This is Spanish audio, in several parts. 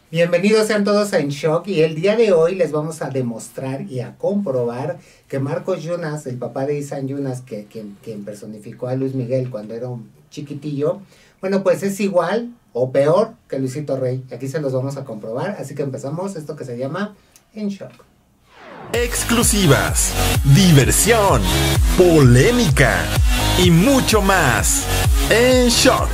Bienvenidos sean todos a En Shock y el día de hoy les vamos a demostrar y a comprobar que Marcos Yunas, el papá de Isan Yunas, quien personificó a Luis Miguel cuando era un chiquitillo, bueno, pues es igual o peor que Luisito Rey. Aquí se los vamos a comprobar, así que empezamos esto que se llama En Shock. Exclusivas, diversión, polémica y mucho más. En Shock.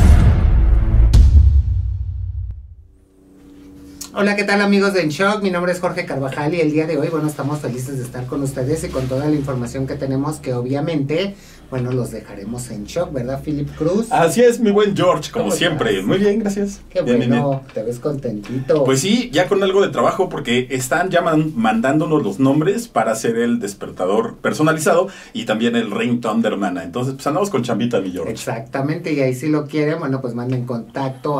Hola, ¿qué tal amigos de En Shock? Mi nombre es Jorge Carvajal y el día de hoy, bueno, estamos felices de estar con ustedes y con toda la información que tenemos que obviamente, bueno, los dejaremos en shock, ¿verdad, Philip Cruz? Así es, mi buen George, como siempre. Estás? Muy bien, gracias. Qué bien, bueno, bien. te ves contentito. Pues sí, ya con algo de trabajo porque están ya mandándonos los nombres para hacer el despertador personalizado y también el ringtone de hermana. Entonces, pues andamos con chambita, mi George. Exactamente, y ahí si lo quieren, bueno, pues manden contacto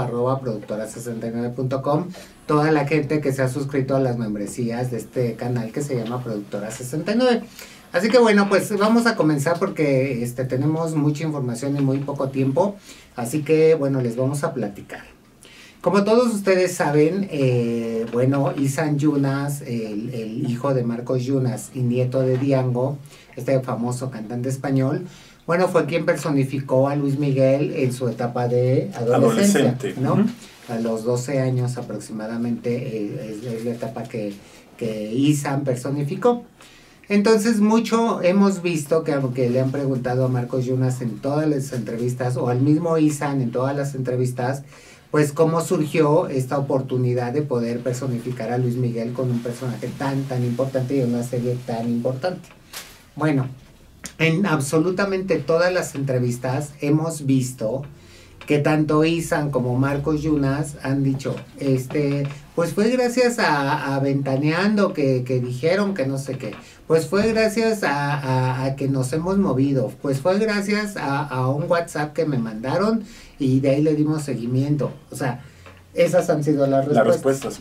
@productora69.com. Toda la gente que se ha suscrito a las membresías de este canal que se llama Productora 69. Así que bueno, pues vamos a comenzar porque tenemos mucha información y muy poco tiempo. Así que bueno, les vamos a platicar. Como todos ustedes saben, bueno, Isan Yunas, el hijo de Marcos Yunas y nieto de Diango, este famoso cantante español, bueno, fue quien personificó a Luis Miguel en su etapa de adolescencia, ¿no? A los 12 años aproximadamente es la etapa que Isan personificó. Entonces mucho hemos visto que aunque le han preguntado a Marcos Yunas en todas las entrevistas o al mismo Isan en todas las entrevistas, pues cómo surgió esta oportunidad de poder personificar a Luis Miguel con un personaje tan importante y una serie tan importante. Bueno, en absolutamente todas las entrevistas hemos visto que tanto Isan como Marcos Yunas han dicho, pues fue gracias a Ventaneando que dijeron que no sé qué, pues fue gracias a que nos hemos movido, pues fue gracias a un WhatsApp que me mandaron y de ahí le dimos seguimiento. O sea, esas han sido las respuestas.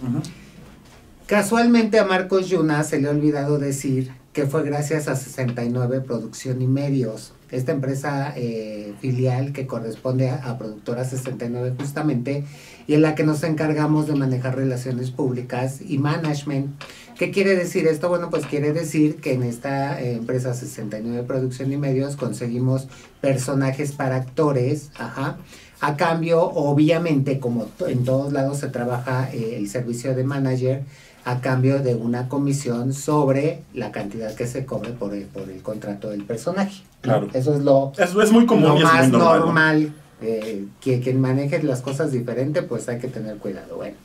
Casualmente a Marcos Yunas se le ha olvidado decir que fue gracias a 69 Producción y Medios, esta empresa filial que corresponde a Productora 69 justamente, y en la que nos encargamos de manejar relaciones públicas y management. ¿Qué quiere decir esto? Bueno, pues quiere decir que en esta empresa 69 Producción y Medios conseguimos personajes para actores, a cambio, obviamente, como en todos lados se trabaja el servicio de manager, a cambio de una comisión sobre la cantidad que se cobre por el contrato del personaje. Claro. Eso es lo es muy común lo y es más muy normal. Que quien maneje las cosas diferente, pues hay que tener cuidado. Bueno,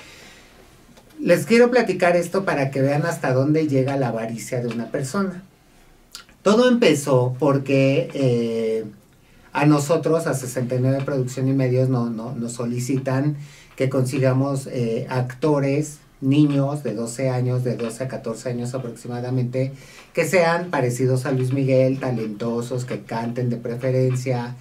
les quiero platicar esto para que vean hasta dónde llega la avaricia de una persona. Todo empezó porque a nosotros, a 69 Producción y Medios, nos solicitan que consigamos actores, niños de 12 años, de 12 a 14 años aproximadamente, que sean parecidos a Luis Miguel, talentosos, que canten de preferencia,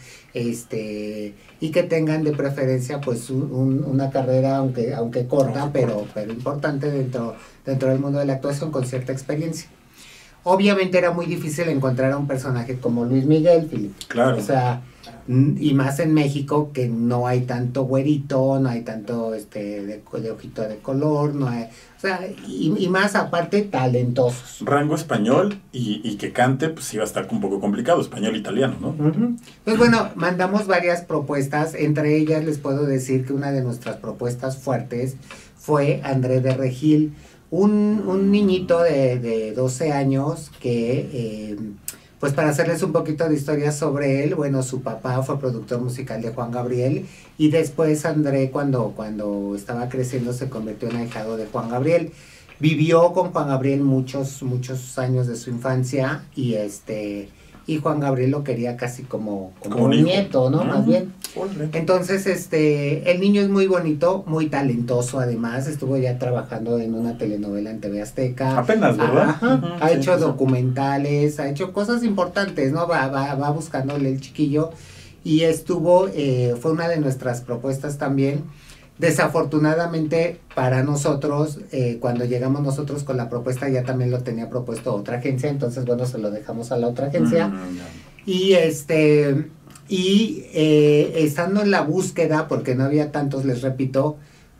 y que tengan de preferencia pues una carrera, aunque corta, pero importante dentro del mundo de la actuación, con cierta experiencia. Obviamente era muy difícil encontrar a un personaje como Luis Miguel, Philip. Claro. O sea, y más en México, que no hay tanto güerito, no hay tanto de ojito de color, no hay, o sea, y más aparte talentosos. Rango español y que cante, pues iba a estar un poco complicado, español-italiano, ¿no? Pues bueno, mandamos varias propuestas, entre ellas les puedo decir que una de nuestras propuestas fuertes fue André de Regil, un niñito de 12 años que, pues para hacerles un poquito de historia sobre él, bueno, su papá fue productor musical de Juan Gabriel y después André cuando estaba creciendo se convirtió en ahijado de Juan Gabriel. Vivió con Juan Gabriel muchos años de su infancia y Juan Gabriel lo quería casi como un nieto, ¿no? Más bien. Entonces, el niño es muy bonito, muy talentoso además, estuvo ya trabajando en una telenovela en TV Azteca. Apenas, ¿verdad? Ha hecho documentales, ha hecho cosas importantes, ¿no? Va buscándole el chiquillo y fue una de nuestras propuestas también. Desafortunadamente para nosotros, cuando llegamos nosotros con la propuesta, ya también lo tenía propuesto otra agencia, entonces bueno, se lo dejamos a la otra agencia. Y estando en la búsqueda, porque no había tantos, les repito,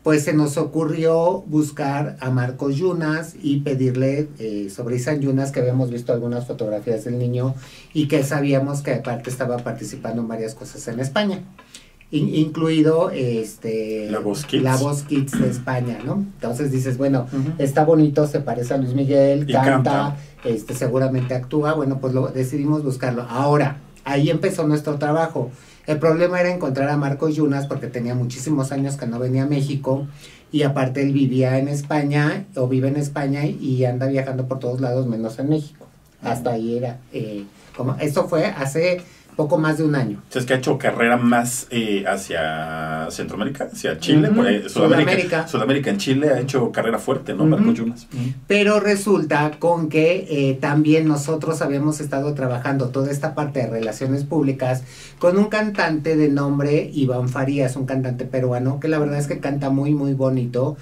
pues se nos ocurrió buscar a Marcos Yunas y pedirle sobre Isan Yunas, que habíamos visto algunas fotografías del niño y que sabíamos que aparte estaba participando en varias cosas en España, incluido La Voz Kids. La Voz Kids de España, ¿no? Entonces dices, bueno, está bonito, se parece a Luis Miguel, canta, seguramente actúa, bueno, pues decidimos buscarlo. Ahora, ahí empezó nuestro trabajo. El problema era encontrar a Marcos Yunas porque tenía muchísimos años que no venía a México y aparte él vivía en España o vive en España y anda viajando por todos lados menos en México. Hasta ahí era. Esto fue hace poco más de un año. O sea, es que ha hecho carrera más hacia Centroamérica, hacia Chile, por ahí, Sudamérica. En Chile ha hecho carrera fuerte, ¿no? Marcos Yunas. Pero resulta con que también nosotros habíamos estado trabajando toda esta parte de relaciones públicas con un cantante de nombre Iván Farías, un cantante peruano que la verdad es que canta muy muy bonito.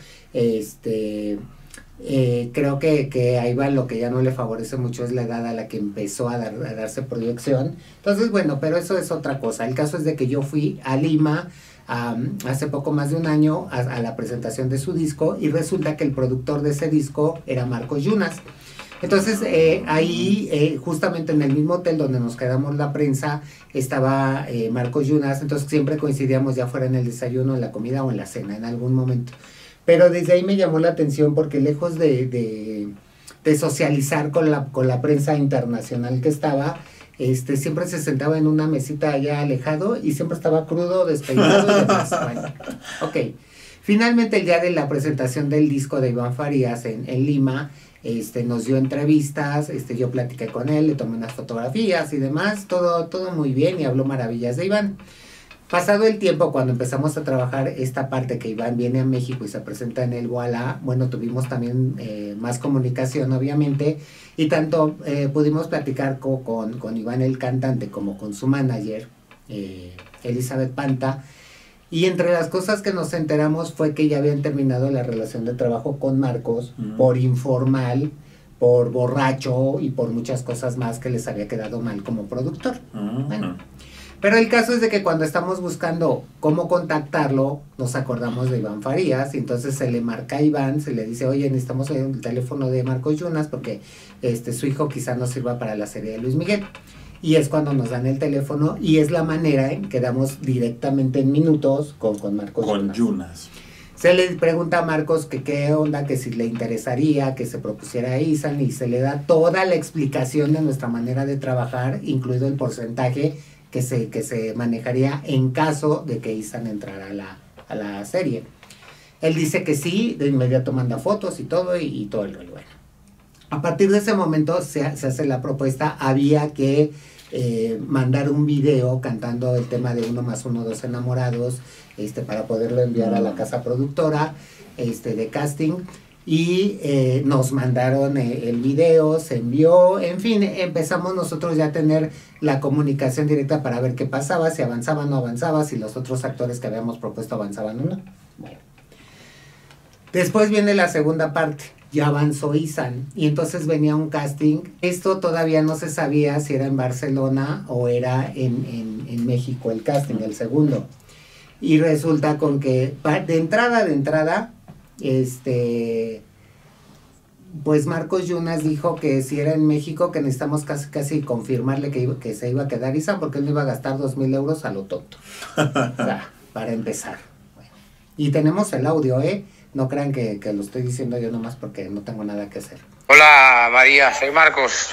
Creo que a Iván lo que ya no le favorece mucho es la edad a la que empezó a darse proyección. Entonces, bueno, pero eso es otra cosa. El caso es de que yo fui a Lima hace poco más de un año a la presentación de su disco y resulta que el productor de ese disco era Marcos Yunas. Entonces, ahí, justamente en el mismo hotel donde nos quedamos la prensa, estaba Marcos Yunas. Entonces, siempre coincidíamos ya fuera en el desayuno, en la comida o en la cena, en algún momento. Pero desde ahí me llamó la atención porque lejos de socializar con la prensa internacional que estaba, siempre se sentaba en una mesita allá alejado y siempre estaba crudo, despeinado y demás. Bueno, ok. Finalmente el día de la presentación del disco de Iván Farías en Lima, nos dio entrevistas, yo platiqué con él, le tomé unas fotografías y demás, todo muy bien y habló maravillas de Iván. Pasado el tiempo, cuando empezamos a trabajar esta parte que Iván viene a México y se presenta en el Voilà, bueno, tuvimos también más comunicación, obviamente, y tanto pudimos platicar con Iván el cantante como con su manager, Elizabeth Panta, y entre las cosas que nos enteramos fue que ya habían terminado la relación de trabajo con Marcos por informal, por borracho y por muchas cosas más que les había quedado mal como productor. Bueno. Pero el caso es de que cuando estamos buscando cómo contactarlo, nos acordamos de Iván Farías, y entonces se le marca a Iván, se le dice, oye, necesitamos el teléfono de Marcos Yunas porque su hijo quizá no sirva para la serie de Luis Miguel. Y es cuando nos dan el teléfono y es la manera en que damos directamente en minutos con Marcos Yunas. Se le pregunta a Marcos que qué onda, que si le interesaría que se propusiera a Isan, y se le da toda la explicación de nuestra manera de trabajar, incluido el porcentaje que se manejaría en caso de que Isan entrara a la serie. Él dice que sí, de inmediato manda fotos y todo el rollo. Bueno, a partir de ese momento se hace la propuesta, había que mandar un video cantando el tema de 1 + 1, 2 enamorados, para poderlo enviar a la casa productora de casting. Y nos mandaron el video, se envió, en fin, empezamos nosotros ya a tener la comunicación directa para ver qué pasaba, si avanzaba o no avanzaba, si los otros actores que habíamos propuesto avanzaban o no. Bueno. Después viene la segunda parte, ya avanzó Isan, y entonces venía un casting. Esto todavía no se sabía si era en Barcelona o era en México el casting, el segundo. Y resulta con que de entrada, pues Marcos Yunas dijo que si era en México, que necesitamos casi confirmarle que se iba a quedar Isan, porque él no iba a gastar 2,000 euros a lo tonto. O sea, para empezar. Bueno. Y tenemos el audio, no crean que lo estoy diciendo yo nomás porque no tengo nada que hacer. Hola María, soy Marcos.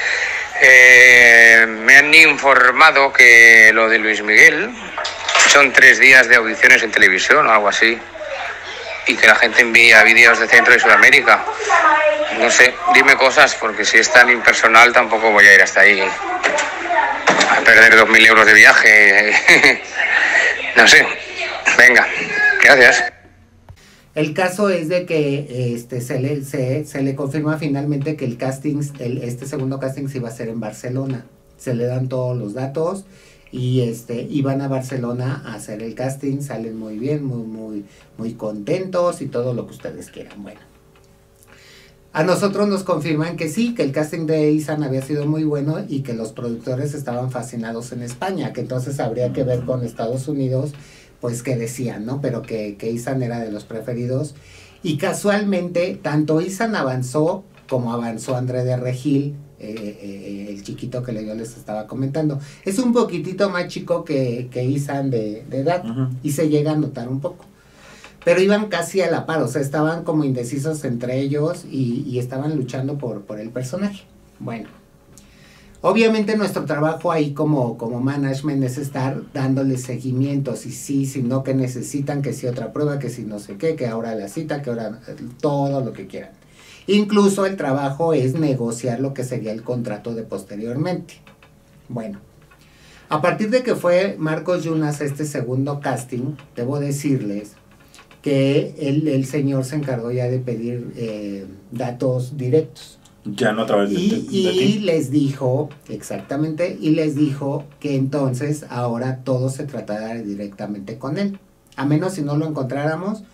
Me han informado que lo de Luis Miguel son 3 días de audiciones en televisión o algo así, y que la gente envía vídeos de Centro y Sudamérica. No sé, dime cosas, porque si es tan impersonal tampoco voy a ir hasta ahí a perder 2,000 euros de viaje. No sé, venga, gracias. El caso es de que se le confirma finalmente que el casting, este segundo casting se iba a hacer en Barcelona. Se le dan todos los datos y van a Barcelona a hacer el casting, salen muy bien, muy contentos y todo lo que ustedes quieran. Bueno, a nosotros nos confirman que sí, que el casting de Isan había sido muy bueno y que los productores estaban fascinados en España, que entonces habría que ver con Estados Unidos pues que decían, ¿no? Pero que Isan era de los preferidos. Y casualmente, tanto Isan avanzó como avanzó André de Regil, el chiquito que yo les estaba comentando. Es un poquitito más chico que Isan de edad, y se llega a notar un poco. Pero iban casi a la par, o sea, estaban como indecisos entre ellos y estaban luchando por el personaje. Bueno, obviamente nuestro trabajo ahí como management es estar dándole seguimiento, si sí, si no, que necesitan, que si otra prueba, que si no sé qué, que ahora la cita, que ahora todo lo que quieran. Incluso el trabajo es negociar lo que sería el contrato de posteriormente. Bueno, a partir de que fue Marcos Yunas este segundo casting, debo decirles que el señor se encargó ya de pedir datos directos. Ya no a través de ti. Y les dijo, exactamente, y les dijo que entonces ahora todo se tratará directamente con él. A menos si no lo encontraran,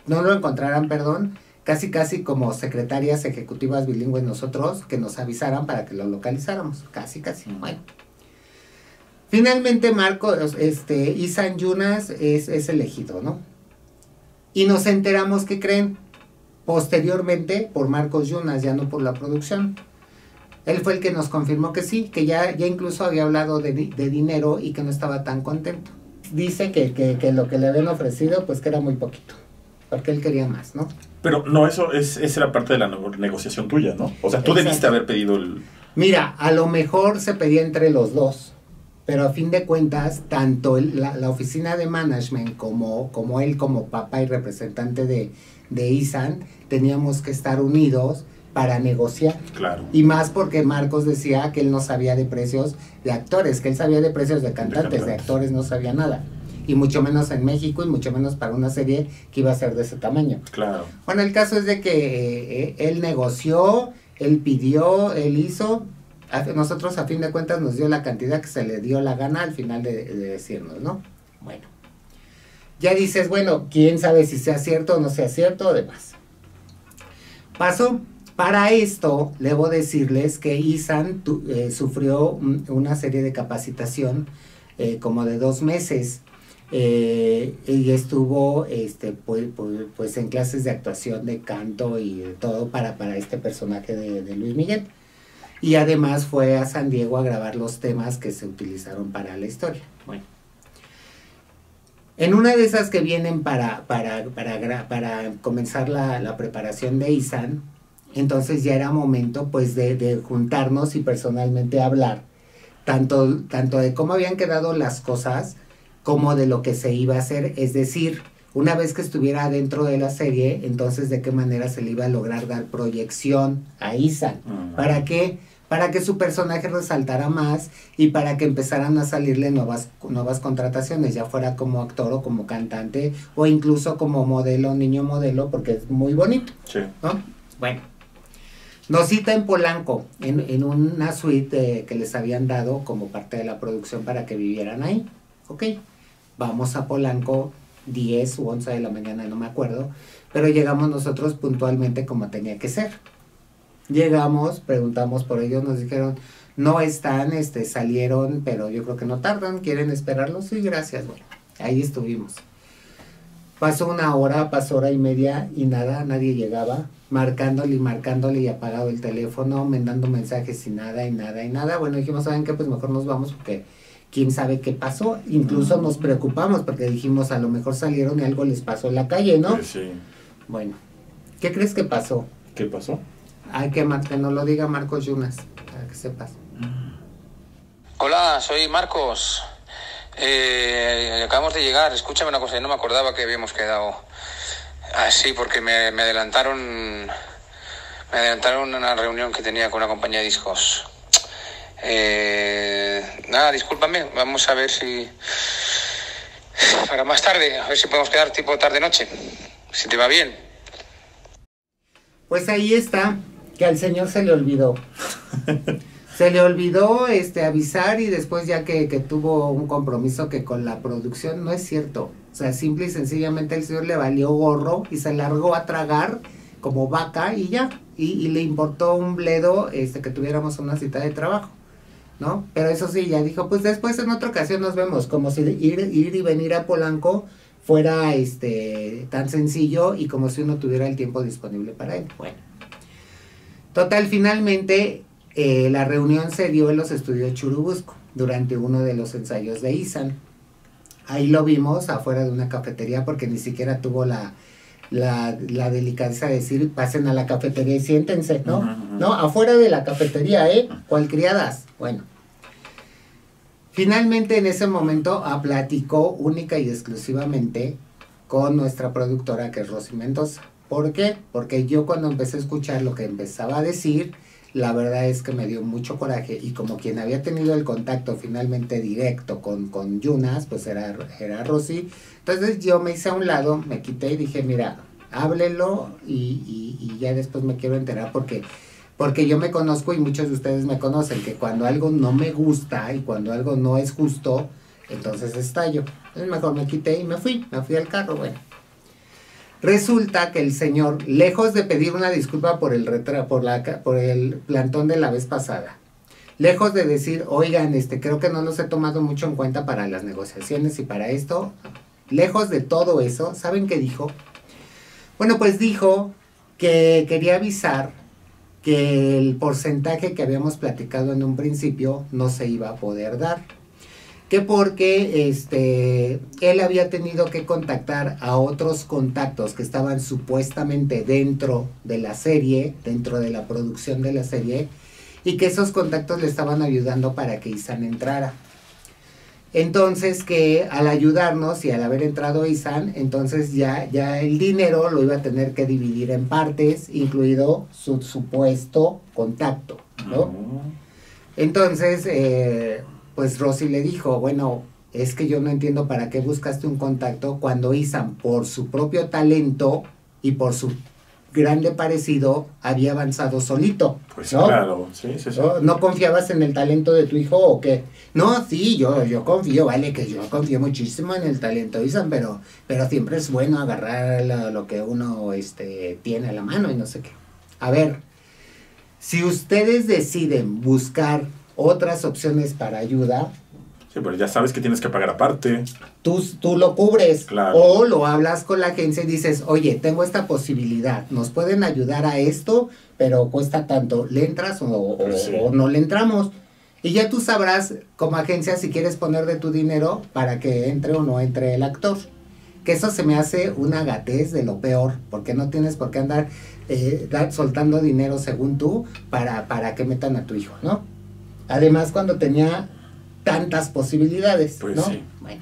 casi como secretarias ejecutivas bilingües nosotros, que nos avisaran para que lo localizáramos, casi, bueno. Finalmente Isan Yunas es elegido, ¿no? Y nos enteramos que creen posteriormente por Marcos Yunas, ya no por la producción. Él fue el que nos confirmó que sí, que ya incluso había hablado de dinero y que no estaba tan contento. Dice que lo que le habían ofrecido, pues que era muy poquito, porque él quería más, ¿no? Pero no, esa era parte de la negociación tuya, ¿no? O sea, tú debiste haber pedido el... Mira, a lo mejor se pedía entre los dos, pero a fin de cuentas, tanto la oficina de management como él como papá y representante de Isan, teníamos que estar unidos para negociar. Claro. Y más porque Marcos decía que él no sabía de precios de actores, que él sabía de precios de cantantes, de actores no sabía nada. Y mucho menos en México, y mucho menos para una serie que iba a ser de ese tamaño. Claro. Bueno, el caso es de que él negoció, él pidió, él hizo. Nosotros a fin de cuentas nos dio la cantidad que se le dio la gana al final de decirnos, ¿no? Bueno. Ya dices, bueno, quién sabe si sea cierto o no sea cierto, demás. Pasó. Para esto, debo decirles que Isan sufrió una serie de capacitación como de 2 meses. Y estuvo pues en clases de actuación, de canto y de todo para este personaje de Luis Miguel. Y además fue a San Diego a grabar los temas que se utilizaron para la historia. Bueno. En una de esas que vienen para comenzar la preparación de Isan, entonces ya era momento pues de juntarnos y personalmente hablar, tanto de cómo habían quedado las cosas, como de lo que se iba a hacer, es decir, una vez que estuviera dentro de la serie, entonces de qué manera se le iba a lograr dar proyección a Isan. ¿Para qué? Para que su personaje resaltara más y para que empezaran a salirle nuevas contrataciones, ya fuera como actor o como cantante o incluso como modelo, niño modelo, porque es muy bonito. Sí. ¿No? Bueno, nos cita en Polanco, en una suite que les habían dado como parte de la producción para que vivieran ahí. Ok, vamos a Polanco 10 u 11 de la mañana, no me acuerdo, pero llegamos nosotros puntualmente como tenía que ser. Llegamos, preguntamos por ellos, nos dijeron, no están, salieron, pero yo creo que no tardan, ¿quieren esperarlos? Sí, gracias, bueno, ahí estuvimos. Pasó 1 hora, pasó 1:30 y nada, nadie llegaba, marcándole y apagado el teléfono, mandando mensajes y nada. Bueno, dijimos, ¿saben qué? Pues mejor nos vamos porque quién sabe qué pasó. Incluso nos preocupamos porque dijimos, a lo mejor salieron y algo les pasó en la calle, ¿no? Sí. Bueno, ¿qué crees que pasó? ¿Qué pasó? Hay que no lo diga Marcos Yunas, para que sepas. Hola, soy Marcos. Acabamos de llegar. Escúchame una cosa, no me acordaba que habíamos quedado así porque me adelantaron a una reunión que tenía con una compañía de discos. Nada, discúlpame, vamos a ver si para más tarde, a ver si podemos quedar tipo tarde-noche, si te va bien. Pues ahí está, que al señor se le olvidó. Se le olvidó avisar y después ya que tuvo un compromiso que con la producción, no es cierto. O sea, simple y sencillamente el señor le valió gorro y se largó a tragar como vaca y ya. Y le importó un bledo que tuviéramos una cita de trabajo, ¿no? Pero eso sí, ya dijo, pues después en otra ocasión nos vemos, como si ir y venir a Polanco fuera tan sencillo y como si uno tuviera el tiempo disponible para él. Bueno, total, finalmente la reunión se dio en los estudios Churubusco durante uno de los ensayos de Isan. Ahí lo vimos afuera de una cafetería porque ni siquiera tuvo la delicadeza de decir pasen a la cafetería y siéntense, ¿no? No, afuera de la cafetería, ¿cuál criadas? Bueno, finalmente en ese momento platicó única y exclusivamente con nuestra productora, que es Rosy Mendoza. ¿Por qué? Porque yo cuando empecé a escuchar lo que empezaba a decir, la verdad es que me dio mucho coraje, y como quien había tenido el contacto finalmente directo con Yunas, pues era Rosy. Entonces yo me hice a un lado, me quité y dije, mira, háblelo y ya después me quiero enterar porque yo me conozco y muchos de ustedes me conocen, que cuando algo no me gusta y cuando algo no es justo, entonces estallo. Entonces mejor me quité y me fui al carro. Bueno, resulta que el señor, lejos de pedir una disculpa por el plantón de la vez pasada, lejos de decir, oigan, creo que no los he tomado mucho en cuenta para las negociaciones y para esto, lejos de todo eso, ¿saben qué dijo? Bueno, pues dijo que quería avisar que el porcentaje que habíamos platicado en un principio no se iba a poder dar. Que porque él había tenido que contactar a otros contactos que estaban supuestamente dentro de la serie, dentro de la producción de la serie, y que esos contactos le estaban ayudando para que Isan entrara. Entonces que al ayudarnos y al haber entrado Isan, entonces ya el dinero lo iba a tener que dividir en partes, incluido su supuesto contacto, ¿no? Entonces, pues Rosy le dijo, bueno, es que yo no entiendo para qué buscaste un contacto cuando Isan, por su propio talento y por su grande parecido, había avanzado solito. Pues ¿no? claro, sí. ¿No confiabas en el talento de tu hijo o qué? No, sí, yo confío, vale, que yo confío muchísimo en el talento de Isan, pero siempre es bueno agarrar lo que uno tiene a la mano y no sé qué. A ver, si ustedes deciden buscar otras opciones para ayuda, sí, pero ya sabes que tienes que pagar aparte. Tú lo cubres, claro. O lo hablas con la agencia y dices, oye, tengo esta posibilidad, nos pueden ayudar a esto, pero cuesta tanto, ¿le entras o no le entramos? Y ya tú sabrás como agencia si quieres poner de tu dinero para que entre o no entre el actor. Que eso se me hace una gatez de lo peor, porque no tienes por qué andar soltando dinero según tú para que metan a tu hijo, ¿no? Además cuando tenía tantas posibilidades, pues ¿no? Sí. Bueno,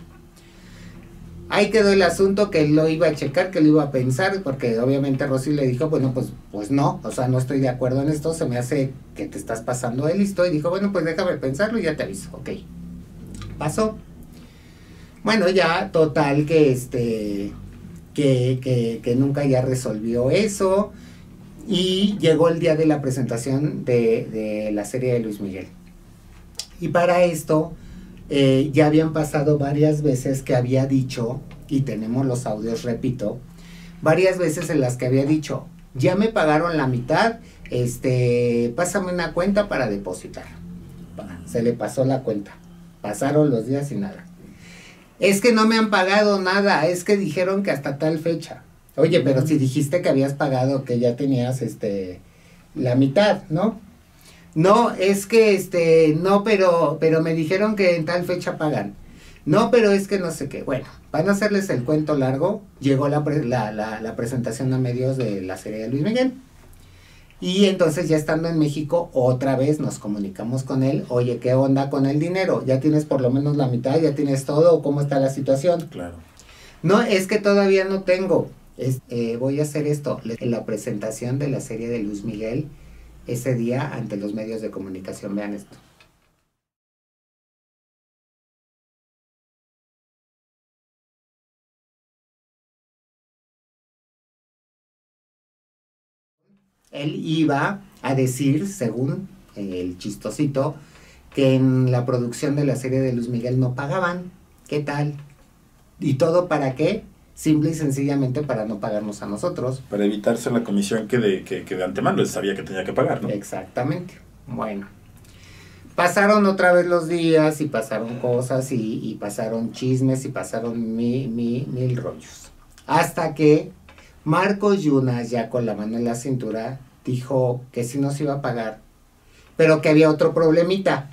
ahí quedó el asunto, que él lo iba a checar, que lo iba a pensar, porque obviamente Rosy le dijo, bueno, pues no, o sea, no estoy de acuerdo en esto, se me hace que te estás pasando de listo, y dijo, bueno, pues déjame pensarlo y ya te aviso, ok. Pasó. Bueno, ya, total, que nunca ya resolvió eso, y llegó el día de la presentación de la serie de Luis Miguel. Y para esto, ya habían pasado varias veces que había dicho, y tenemos los audios, repito, varias veces en las que había dicho, ya me pagaron la mitad, pásame una cuenta para depositar. Se le pasó la cuenta, pasaron los días y nada. Es que no me han pagado nada, es que dijeron que hasta tal fecha. Oye, pero si dijiste que habías pagado, que ya tenías la mitad, ¿no? No, es que no, pero me dijeron que en tal fecha pagan. No, pero es que no sé qué. Bueno, van a hacerles el cuento largo. Llegó la presentación a medios de la serie de Luis Miguel. Y entonces ya estando en México, otra vez nos comunicamos con él. Oye, ¿qué onda con el dinero? ¿Ya tienes por lo menos la mitad? ¿Ya tienes todo? ¿Cómo está la situación? Claro. No, es que todavía no tengo. Voy a hacer esto. En la presentación de la serie de Luis Miguel, ese día ante los medios de comunicación, vean esto. Él iba a decir, según el chistosito, que en la producción de la serie de Luis Miguel no pagaban. ¿Qué tal? ¿Y todo para qué? Simple y sencillamente para no pagarnos a nosotros. Para evitarse la comisión que de antemano él sabía que tenía que pagar, ¿no? Exactamente. Bueno. pasaron otra vez los días y pasaron cosas y pasaron chismes y pasaron mil rollos. Hasta que Marcos Yunas, ya con la mano en la cintura, dijo que sí nos iba a pagar, pero que había otro problemita.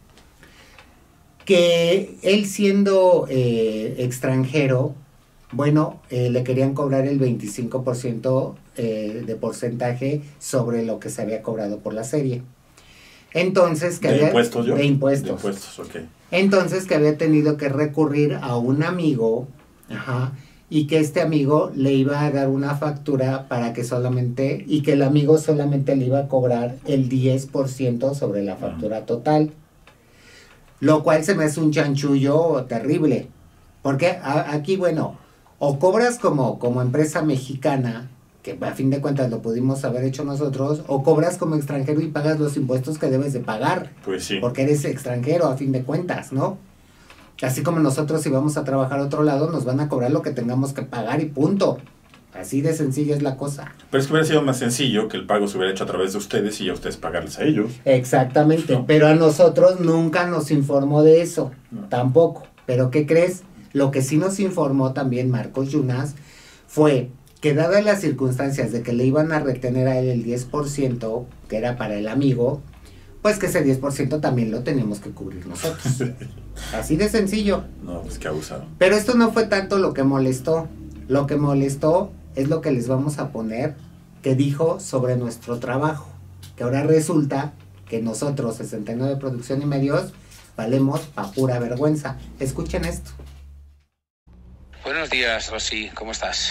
Que él siendo extranjero, bueno, le querían cobrar el 25% de porcentaje sobre lo que se había cobrado por la serie. Entonces, que ¿De había, impuestos yo? De impuestos. De impuestos, ok. Entonces, que había tenido que recurrir a un amigo, ajá, y que este amigo le iba a dar una factura para que solamente, y que el amigo solamente le iba a cobrar el 10% sobre la factura total. Lo cual se me hace un chanchullo terrible. Porque aquí, bueno, o cobras como empresa mexicana, que a fin de cuentas lo pudimos haber hecho nosotros, o cobras como extranjero y pagas los impuestos que debes de pagar. Pues sí. Porque eres extranjero a fin de cuentas, ¿no? Así como nosotros si vamos a trabajar a otro lado, nos van a cobrar lo que tengamos que pagar y punto. Así de sencilla es la cosa. Pero es que hubiera sido más sencillo que el pago se hubiera hecho a través de ustedes y a ustedes pagarles a ellos. Exactamente, No. pero a nosotros nunca nos informó de eso, No. tampoco. Pero ¿qué crees? Lo que sí nos informó también Marcos Yunas fue que dadas las circunstancias de que le iban a retener a él el 10%, que era para el amigo, pues que ese 10% también lo teníamos que cubrir nosotros. Así de sencillo. No, pues qué abusado. Pero esto no fue tanto lo que molestó. Lo que molestó es lo que les vamos a poner que dijo sobre nuestro trabajo. Que ahora resulta que nosotros, 69 Producción y Medios, valemos pa' pura vergüenza. Escuchen esto. Buenos días, Rosy, ¿cómo estás?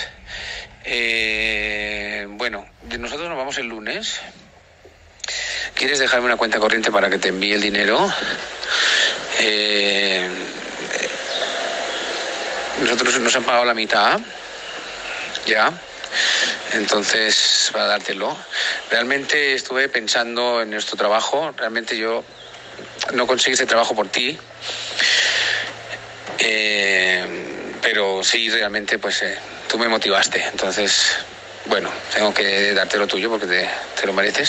Bueno, nosotros nos vamos el lunes. ¿Quieres dejarme una cuenta corriente para que te envíe el dinero? Nosotros nos han pagado la mitad, ya. Entonces, para dártelo. Realmente estuve pensando en nuestro trabajo. Realmente yo no conseguí ese trabajo por ti. Pero sí, realmente, pues tú me motivaste. Entonces, bueno, tengo que darte lo tuyo porque te lo mereces.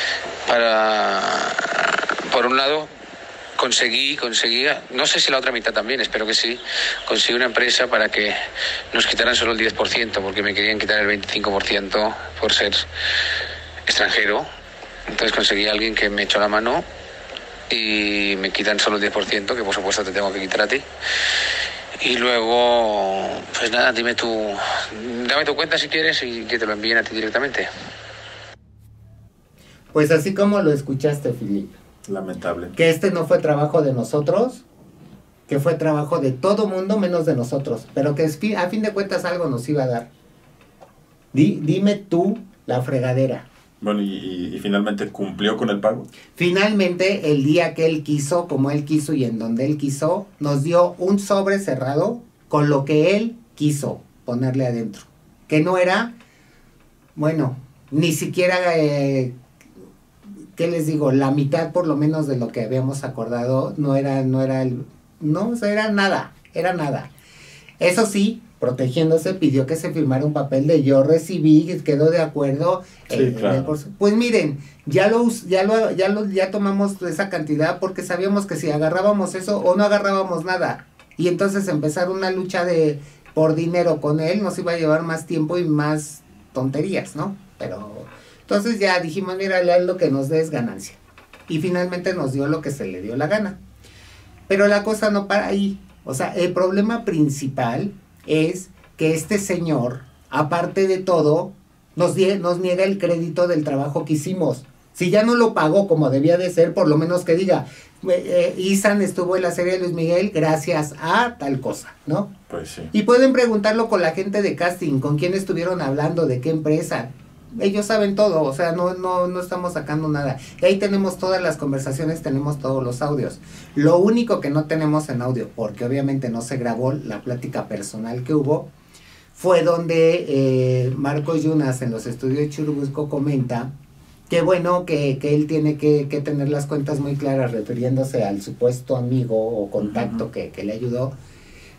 Por un lado, conseguí, no sé si la otra mitad también, espero que sí, conseguí una empresa para que nos quitaran solo el 10%, porque me querían quitar el 25% por ser extranjero. Entonces conseguí a alguien que me echó la mano y me quitan solo el 10%, que por supuesto te tengo que quitar a ti. Y luego, pues nada, dame tu cuenta si quieres y que te lo envíen a ti directamente. Pues así como lo escuchaste, Filip. Lamentable. Que este no fue trabajo de nosotros, que fue trabajo de todo mundo menos de nosotros. Pero que a fin de cuentas algo nos iba a dar. Dime tú la fregadera. Bueno, y finalmente cumplió con el pago. Finalmente, el día que él quiso, como él quiso y en donde él quiso, nos dio un sobre cerrado con lo que él quiso ponerle adentro. Que no era, bueno, ni siquiera, ¿qué les digo? La mitad por lo menos de lo que habíamos acordado, no, o sea, era nada. Eso sí, protegiéndose, pidió que se firmara un papel de yo recibí, quedó de acuerdo. Sí, claro. Pues miren, ya tomamos esa cantidad porque sabíamos que si agarrábamos eso o no agarrábamos nada. Y entonces empezar una lucha por dinero con él nos iba a llevar más tiempo y más tonterías, ¿no? Pero entonces ya dijimos, mira, lo que nos dé es ganancia. Y finalmente nos dio lo que se le dio la gana. Pero la cosa no para ahí. O sea, el problema principal es que este señor, aparte de todo, nos niega el crédito del trabajo que hicimos. Si ya no lo pagó como debía de ser, por lo menos que diga, Isan estuvo en la serie de Luis Miguel gracias a tal cosa, ¿no? Pues sí. Y pueden preguntarlo con la gente de casting, con quién estuvieron hablando, de qué empresa. Ellos saben todo, o sea, no estamos sacando nada. Y ahí tenemos todas las conversaciones, tenemos todos los audios. Lo único que no tenemos en audio, porque obviamente no se grabó la plática personal que hubo, fue donde Marcos Yunas en los estudios de Churubusco comenta que bueno, que él tiene que tener las cuentas muy claras refiriéndose al supuesto amigo o contacto que le ayudó,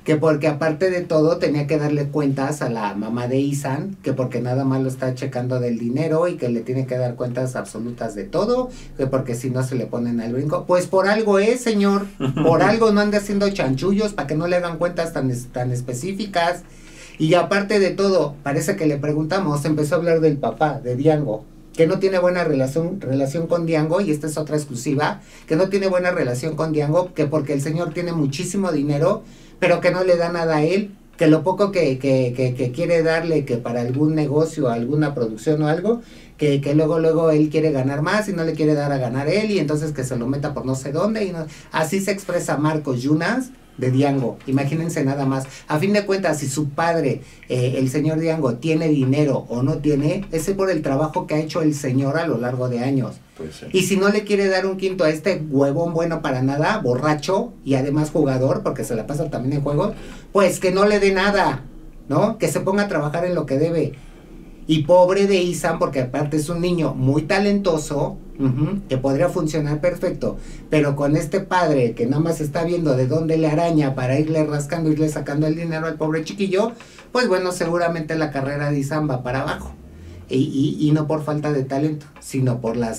que porque aparte de todo tenía que darle cuentas a la mamá de Isan, que porque nada más lo está checando del dinero y que le tiene que dar cuentas absolutas de todo, que porque si no se le ponen al brinco. Pues por algo es, señor, por algo no ande haciendo chanchullos para que no le hagan cuentas tan específicas. Y aparte de todo, parece que le preguntamos, empezó a hablar del papá, de Diango, que no tiene buena relación con Diango, y esta es otra exclusiva, que no tiene buena relación con Diango, que porque el señor tiene muchísimo dinero, pero que no le da nada a él, que lo poco que quiere darle, que para algún negocio, alguna producción o algo, que luego él quiere ganar más y no le quiere dar a ganar él, y entonces que se lo meta por no sé dónde, y no, así se expresa Marcos Yunas de Diango. Imagínense nada más. A fin de cuentas, si su padre, el señor Diango, tiene dinero o no tiene, ese por el trabajo que ha hecho el señor a lo largo de años. Pues sí. Y si no le quiere dar un quinto a este huevón bueno para nada, borracho y además jugador, porque se la pasa también en juegos, pues que no le dé nada, ¿no? Que se ponga a trabajar en lo que debe. Y pobre de Isan, porque aparte es un niño muy talentoso, que podría funcionar perfecto, pero con este padre que nada más está viendo de dónde le araña para irle rascando, irle sacando el dinero al pobre chiquillo, pues bueno, seguramente la carrera de Isan va para abajo. Y no por falta de talento, sino por las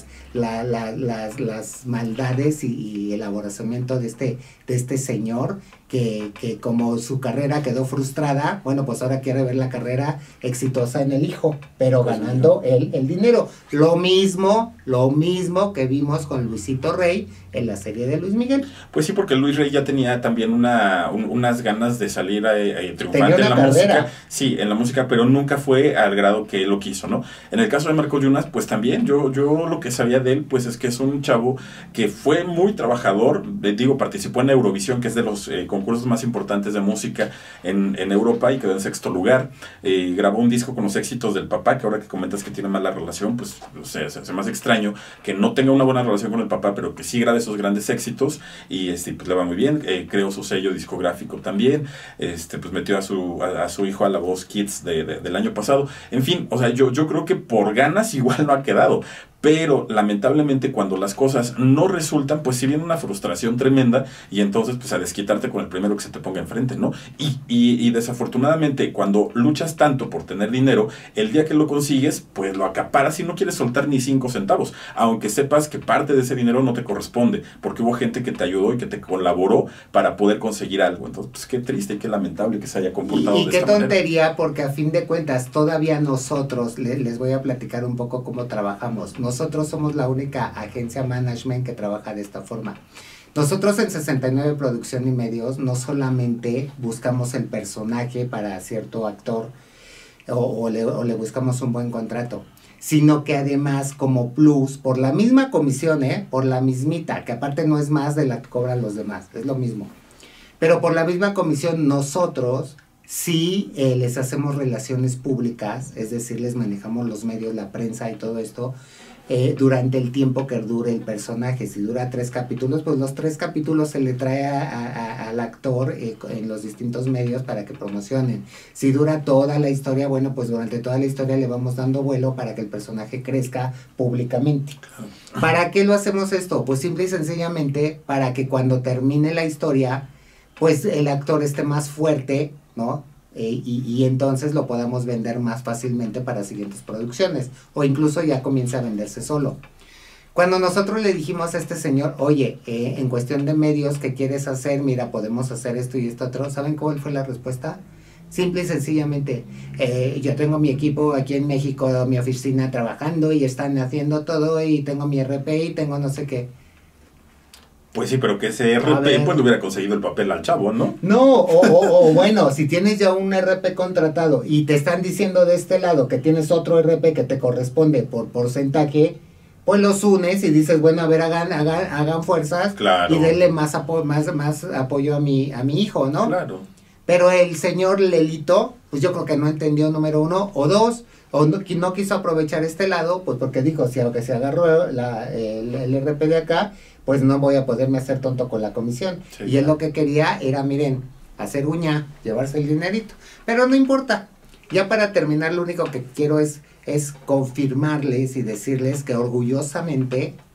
maldades y el elaboramiento de este señor que como su carrera quedó frustrada, bueno, pues ahora quiere ver la carrera exitosa en el hijo, pero pues ganando el dinero. Lo mismo que vimos con Luisito Rey en la serie de Luis Miguel. Pues sí, porque Luis Rey ya tenía también unas ganas de salir triunfante en la música. Sí, en la música, pero nunca fue al grado que él lo quiso, ¿no? En el caso de Marcos Yunas, pues también yo lo que sabía de él, pues es que es un chavo que fue muy trabajador, participó en Eurovisión, que es de los concursos más importantes de música en Europa, y quedó en 6º lugar. Grabó un disco con los éxitos del papá, que ahora que comentas que tiene mala relación, pues se hace más extraño que no tenga una buena relación con el papá, pero que sí grabe esos grandes éxitos, y pues le va muy bien. Creó su sello discográfico también, pues metió a su hijo a La Voz Kids del año pasado. En fin, o sea, yo creo que por ganas igual no ha quedado, pero lamentablemente cuando las cosas no resultan, pues sí viene una frustración tremenda, y entonces pues a desquitarte con el primero que se te ponga enfrente, ¿no? Y desafortunadamente cuando luchas tanto por tener dinero, el día que lo consigues, pues lo acaparas y no quieres soltar ni 5 centavos, aunque sepas que parte de ese dinero no te corresponde, porque hubo gente que te ayudó y que te colaboró para poder conseguir algo. Entonces, pues qué triste y qué lamentable que se haya comportado de esta manera. Y qué tontería, porque a fin de cuentas todavía nosotros, les voy a platicar un poco cómo trabajamos. Nosotros somos la única agencia management que trabaja de esta forma. Nosotros en 69 Producción y Medios no solamente buscamos el personaje para cierto actor o le buscamos un buen contrato, sino que además como plus, por la misma comisión, por la mismita, que aparte no es más de la que cobran los demás, es lo mismo, pero por la misma comisión nosotros sí les hacemos relaciones públicas, es decir, les manejamos los medios, la prensa y todo esto, durante el tiempo que dure el personaje. Si dura 3 capítulos, pues los 3 capítulos se le trae al actor en los distintos medios para que promocionen. Si dura toda la historia, bueno, pues durante toda la historia le vamos dando vuelo para que el personaje crezca públicamente. ¿Para qué lo hacemos esto? Pues simple y sencillamente para que cuando termine la historia, pues el actor esté más fuerte, ¿no? Y entonces lo podamos vender más fácilmente para siguientes producciones, o incluso ya comienza a venderse solo. Cuando nosotros le dijimos a este señor, oye, en cuestión de medios, ¿qué quieres hacer? Mira, podemos hacer esto y esto otro. ¿Saben cuál fue la respuesta? Simple y sencillamente, yo tengo mi equipo aquí en México, mi oficina trabajando, y están haciendo todo, y tengo mi RP y tengo no sé qué. Pues sí, pero que ese RP pues le hubiera conseguido el papel al chavo, ¿no? No, o bueno, si tienes ya un RP contratado y te están diciendo de este lado que tienes otro RP que te corresponde por porcentaje, pues los unes y dices, bueno, a ver, hagan fuerzas, claro, y denle más apoyo a mi hijo, ¿no? Claro. Pero el señor Lelito, pues yo creo que no entendió, número 1, o 2, o no quiso aprovechar este lado, pues porque dijo, si aunque se agarró el RP de acá, pues no voy a poderme hacer tonto con la comisión. Sí, y él lo que quería era, miren, hacer uña, llevarse el dinerito. Pero no importa. Ya para terminar, lo único que quiero es confirmarles y decirles que orgullosamente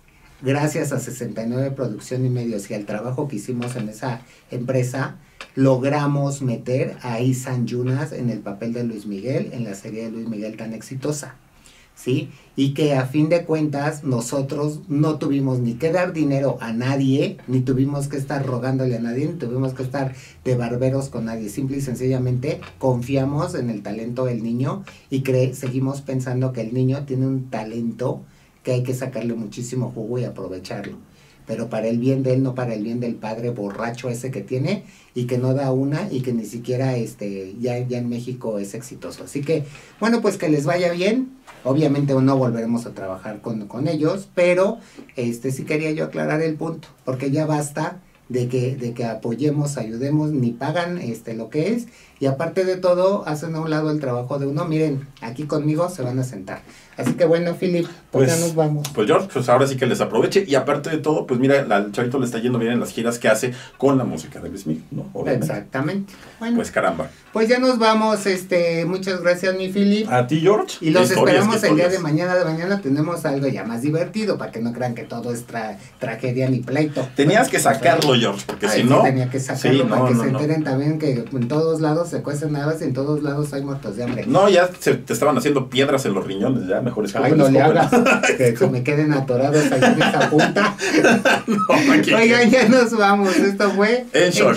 gracias a 69 Producción y Medios y al trabajo que hicimos en esa empresa, logramos meter a Isan Yunas en el papel de Luis Miguel, en la serie de Luis Miguel tan exitosa, ¿sí? Y que a fin de cuentas nosotros no tuvimos ni que dar dinero a nadie, ni tuvimos que estar rogándole a nadie, ni tuvimos que estar de barberos con nadie. Simple y sencillamente confiamos en el talento del niño y seguimos pensando que el niño tiene un talento que hay que sacarle muchísimo jugo y aprovecharlo. Pero para el bien de él, no para el bien del padre borracho ese que tiene y que no da una y que ni siquiera ya en México es exitoso. Así que, bueno, pues que les vaya bien. Obviamente no volveremos a trabajar con ellos, pero sí quería yo aclarar el punto, porque ya basta de que apoyemos, ayudemos, ni pagan lo que es, y aparte de todo, hacen a un lado el trabajo de uno. Miren, aquí conmigo se van a sentar. Así que bueno, Philip, pues ya nos vamos. Pues George, pues ahora sí que les aproveche, y aparte de todo, pues mira, al chavito le está yendo bien en las giras que hace con la música de Luis Miguel, ¿no? Obviamente. Exactamente. Bueno, pues caramba. Pues ya nos vamos, muchas gracias, mi Philip. A ti, George. Y los esperamos el día de mañana. De mañana tenemos algo ya más divertido, para que no crean que todo es tragedia ni pleito. Tenías que sacarlo, George, porque si no... tenía que sacarlo, para que se enteren también que en todos lados se cuecen habas y en todos lados hay muertos de hambre. No, ya te estaban haciendo piedras en los riñones, ya mejor es que... Ay, no le hagas, que se me queden atorados ahí en esa punta. No, oigan, ya nos vamos. Esto fue En Shock.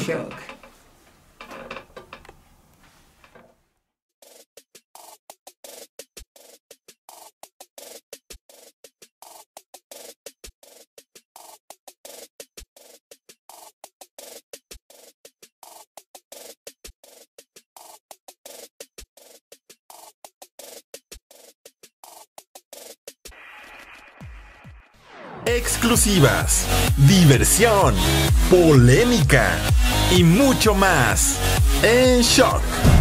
Exclusivas, diversión, polémica y mucho más en Shock.